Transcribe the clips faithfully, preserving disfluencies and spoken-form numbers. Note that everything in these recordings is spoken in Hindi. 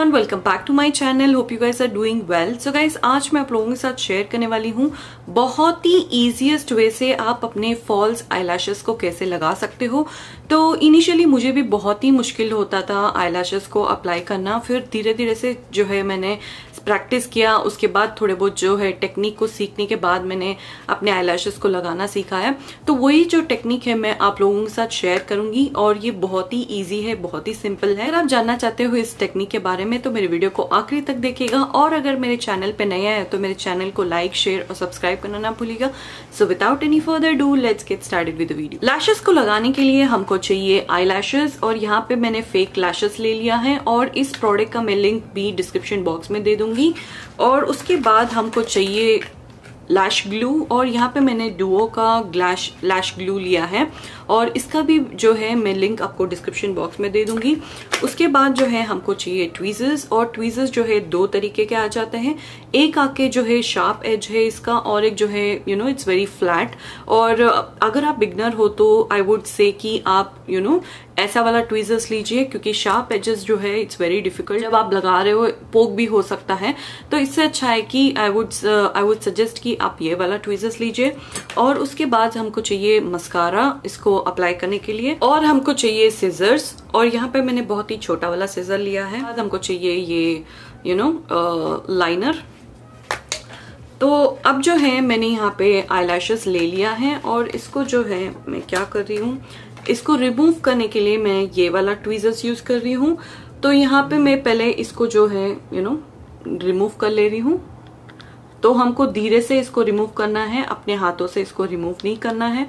Everyone, welcome back to my channel. Hope you guys are doing well. So guys, आज मैं आप लोगों के साथ शेयर करने वाली हूँ बहुत ही इजीएस्ट वे से आप अपने फॉल्स आईलैशेस को कैसे लगा सकते हो। तो इनिशियली मुझे भी बहुत ही मुश्किल होता था आईलैशेस को अप्लाई करना, फिर धीरे धीरे से जो है मैंने प्रैक्टिस किया, उसके बाद थोड़े बहुत जो है टेक्निक को सीखने के बाद मैंने अपने आईलैशेस को लगाना सीखा है। तो वही जो टेक्निक है मैं आप लोगों के साथ शेयर करूंगी और ये बहुत ही इजी है, बहुत ही सिंपल है। अगर आप जानना चाहते हो इस टेक्निक के बारे में तो मेरे वीडियो को आखिरी तक देखिएगा, और अगर मेरे चैनल पे नया है तो मेरे चैनल को लाइक, शेयर और सब्सक्राइब करना ना भूलिएगा। So without any further do, let's get started with the video. Lashes को लगाने के लिए हमको चाहिए आईलैशेस, और यहाँ पे मैंने फेक लैशेस ले लिया है और इस प्रोडक्ट का मैं लिंक भी डिस्क्रिप्शन बॉक्स में दे दूंगी। और उसके बाद हमको चाहिए लैश ग्लू, और यहाँ पे मैंने डुओ का ग्लैश लैश ग्लू लिया है और इसका भी जो है मैं लिंक आपको डिस्क्रिप्शन बॉक्स में दे दूंगी। उसके बाद जो है हमको चाहिए ट्वीजर्स, और ट्वीजर्स जो है दो तरीके के आ जाते हैं। एक आके जो है शार्प एज है इसका, और एक जो है you know it's very flat. और अगर आप बिगनर हो तो आई वुड से कि आप यू you नो know, ऐसा वाला ट्वीजर्स लीजिए, क्योंकि शार्प एजेस जो है इट्स वेरी डिफिकल्ट, जब आप लगा रहे हो पोक भी हो सकता है। तो इससे अच्छा है कि I would I would suggest कि आप ये वाला ट्वीजर्स लीजिए। और उसके बाद हमको चाहिए मस्कारा इसको अप्लाई करने के लिए, और हमको चाहिए सिजर्स, और यहाँ पे मैंने बहुत ही छोटा वाला सिजर लिया है। बाद हमको चाहिए ये यू नो लाइनर। तो अब जो है मैंने यहाँ पे आईलैशेस ले लिया है, और इसको जो है मैं क्या कर रही हूँ, इसको रिमूव करने के लिए मैं ये वाला ट्वीजर्स यूज कर रही हूँ। तो यहाँ पे मैं पहले इसको जो है यू नो रिमूव कर ले रही हूँ। तो हमको धीरे से इसको रिमूव करना है, अपने हाथों से इसको रिमूव नहीं करना है।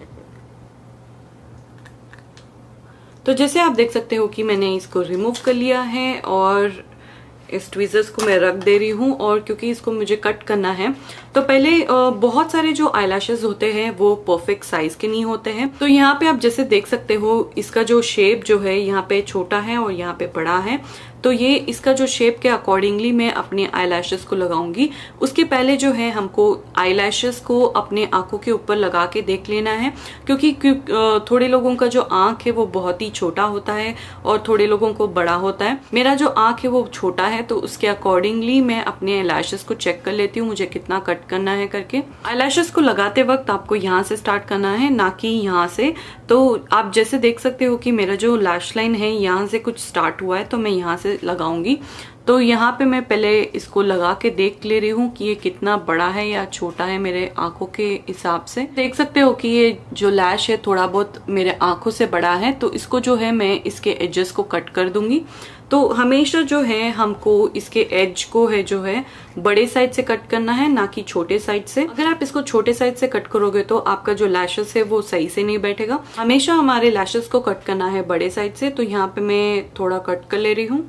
तो जैसे आप देख सकते हो कि मैंने इसको रिमूव कर लिया है, और इस ट्वीजर्स को मैं रख दे रही हूँ। और क्योंकि इसको मुझे कट करना है, तो पहले बहुत सारे जो आईलैशेस होते हैं वो परफेक्ट साइज के नहीं होते हैं। तो यहाँ पे आप जैसे देख सकते हो इसका जो शेप जो है यहाँ पे छोटा है और यहाँ पे बड़ा है। तो ये इसका जो शेप के अकॉर्डिंगली मैं अपने आईलैशेस को लगाऊंगी। उसके पहले जो है हमको आईलैशेस को अपने आंखों के ऊपर लगा के देख लेना है, क्योंकि थोड़े लोगों का जो आंख है वो बहुत ही छोटा होता है और थोड़े लोगों को बड़ा होता है। मेरा जो आंख है वो छोटा है, तो उसके अकॉर्डिंगली मैं अपने आईलैशेस को चेक कर लेती हूँ मुझे कितना कट करना है करके। आईलैशेस को लगाते वक्त आपको यहाँ से स्टार्ट करना है, ना कि यहाँ से। तो आप जैसे देख सकते हो कि मेरा जो लैश लाइन है यहाँ से कुछ स्टार्ट हुआ है, तो मैं यहाँ से लगाऊंगी। तो यहाँ पे मैं पहले इसको लगा के देख ले रही हूँ कि ये कितना बड़ा है या छोटा है मेरे आंखों के हिसाब से। देख सकते हो कि ये जो लैश है थोड़ा बहुत मेरे आंखों से बड़ा है, तो इसको जो है मैं इसके एजेस को कट कर दूंगी। तो हमेशा जो है हमको इसके एज को है जो है बड़े साइड से कट करना है, ना कि छोटे साइड से। अगर आप इसको छोटे साइड से कट करोगे तो आपका जो लैशेस है वो सही से नहीं बैठेगा। हमेशा हमारे लैशेस को कट करना है बड़े साइड से। तो यहाँ पे मैं थोड़ा कट कर ले रही हूँ।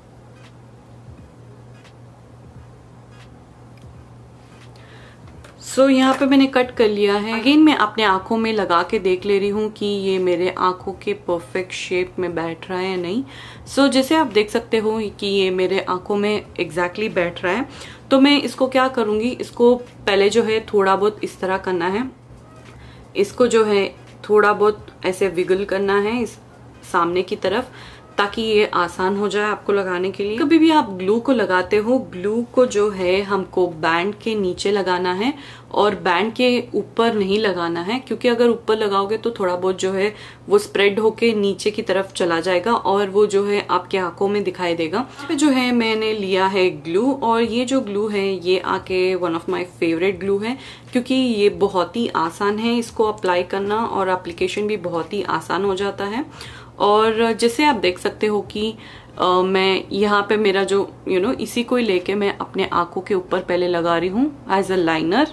सो so, यहाँ पे मैंने कट कर लिया है। अगेन मैं अपने आंखों में लगा के देख ले रही हूँ कि ये मेरे आंखों के परफेक्ट शेप में बैठ रहा है या नहीं। सो so, जैसे आप देख सकते हो कि ये मेरे आंखों में एग्जैक्टली बैठ रहा है। तो मैं इसको क्या करूंगी, इसको पहले जो है थोड़ा बहुत इस तरह करना है, इसको जो है थोड़ा बहुत ऐसे विगल करना है इस सामने की तरफ, ताकि ये आसान हो जाए आपको लगाने के लिए। कभी भी आप ग्लू को लगाते हो, ग्लू को जो है हमको बैंड के नीचे लगाना है और बैंड के ऊपर नहीं लगाना है, क्योंकि अगर ऊपर लगाओगे तो थोड़ा बहुत जो है वो स्प्रेड होके नीचे की तरफ चला जाएगा और वो जो है आपके आंखों में दिखाई देगा। यहाँ पे जो है मैंने लिया है ग्लू, और ये जो ग्लू है ये आके one of my favourite glue है, क्योंकि ये बहुत ही आसान है इसको अप्लाई करना, और एप्लीकेशन भी बहुत ही आसान हो जाता है। और जैसे आप देख सकते हो कि आ, मैं यहाँ पे मेरा जो यू you नो know, इसी को ही लेके मैं अपने आंखों के ऊपर पहले लगा रही हूँ एज अ लाइनर।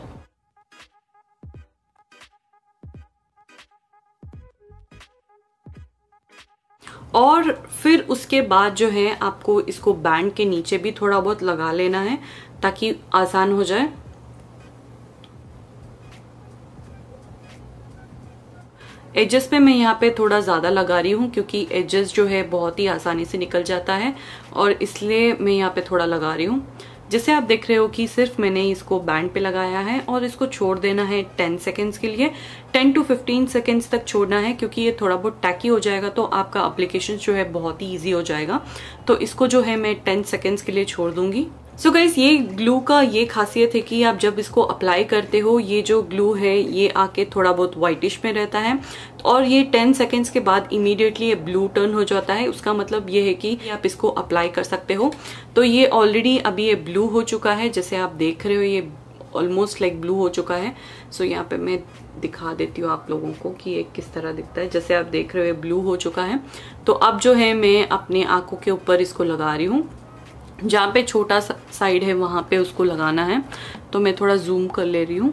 और फिर उसके बाद जो है आपको इसको बैंड के नीचे भी थोड़ा बहुत लगा लेना है ताकि आसान हो जाए। एजेस पे मैं यहाँ पे थोड़ा ज्यादा लगा रही हूँ, क्योंकि एजेस जो है बहुत ही आसानी से निकल जाता है, और इसलिए मैं यहाँ पे थोड़ा लगा रही हूँ। जैसे आप देख रहे हो कि सिर्फ मैंने इसको बैंड पे लगाया है और इसको छोड़ देना है टेन सेकेंड्स के लिए। टेन टू फिफ्टीन सेकेंड्स तक छोड़ना है, क्योंकि ये थोड़ा बहुत टैकी हो जाएगा तो आपका एप्लीकेशन जो है बहुत ही ईजी हो जाएगा। तो इसको जो है मैं टेन सेकेंड्स के लिए छोड़ दूंगी। सो गाइस, ये ग्लू का ये खासियत है कि आप जब इसको अप्लाई करते हो, ये जो ग्लू है ये आके थोड़ा बहुत व्हाइटिश में रहता है और ये टेन सेकेंड्स के बाद इमीडिएटली ये ब्लू टर्न हो जाता है। उसका मतलब ये है कि आप इसको अप्लाई कर सकते हो। तो ये ऑलरेडी अभी ये ब्लू हो चुका है, जैसे आप देख रहे हो ये ऑलमोस्ट लाइक ब्लू हो चुका है। सो so, यहाँ पे मैं दिखा देती हूँ आप लोगों को कि ये किस तरह दिखता है। जैसे आप देख रहे हो ये ब्लू हो चुका है। तो अब जो है मैं अपने आंखों के ऊपर इसको लगा रही हूँ। जहाँ पे छोटा साइड है वहां पे उसको लगाना है। तो मैं थोड़ा जूम कर ले रही हूँ।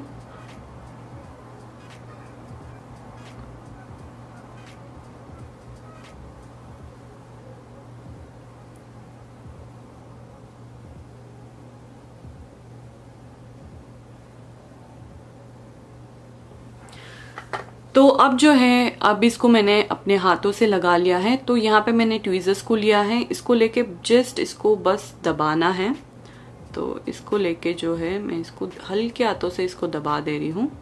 तो अब जो है, अब इसको मैंने अपने हाथों से लगा लिया है। तो यहाँ पे मैंने ट्वीजर्स को लिया है, इसको लेके जस्ट इसको बस दबाना है। तो इसको लेके जो है मैं इसको हल्के हाथों से इसको दबा दे रही हूँ।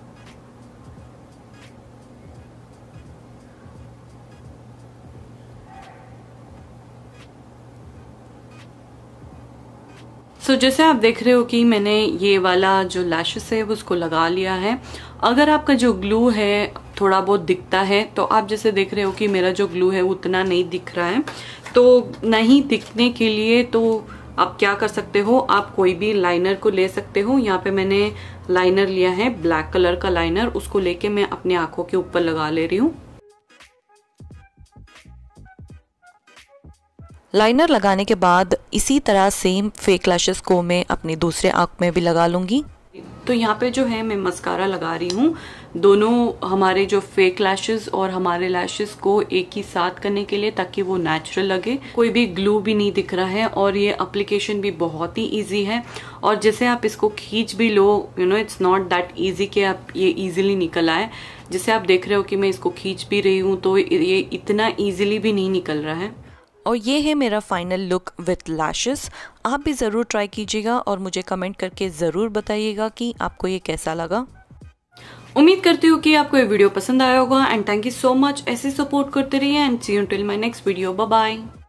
सो so, जैसे आप देख रहे हो कि मैंने ये वाला जो लैशेस है उसको लगा लिया है। अगर आपका जो ग्लू है थोड़ा बहुत दिखता है तो आप जैसे देख रहे हो कि मेरा जो ग्लू है उतना नहीं दिख रहा है, तो नहीं दिखने के लिए तो आप क्या कर सकते हो, आप कोई भी लाइनर को ले सकते हो। यहाँ पे मैंने लाइनर लिया है, ब्लैक कलर का लाइनर, उसको लेके मैं अपनी आंखों के ऊपर लगा ले रही हूँ। लाइनर लगाने के बाद इसी तरह सेम फेक लैशेस को मैं अपनी दूसरे आंख में भी लगा लूंगी। तो यहाँ पे जो है मैं मस्कारा लगा रही हूँ, दोनों हमारे जो फेक लैशेस और हमारे लैशेस को एक ही साथ करने के लिए, ताकि वो नेचुरल लगे। कोई भी ग्लू भी नहीं दिख रहा है और ये एप्लीकेशन भी बहुत ही इजी है। और जैसे आप इसको खींच भी लो, you know it's not that easy कि आप ये इजीली निकल आए। जैसे आप देख रहे हो कि मैं इसको खींच भी रही हूँ तो ये इतना इजीली भी नहीं निकल रहा है। और ये है मेरा फाइनल लुक विथ लैशेस। आप भी ज़रूर ट्राई कीजिएगा और मुझे कमेंट करके ज़रूर बताइएगा कि आपको ये कैसा लगा। उम्मीद करती हूँ कि आपको ये वीडियो पसंद आया होगा। And thank you so much, ऐसे सपोर्ट करते रहिए। And see you till my next video. Bye bye.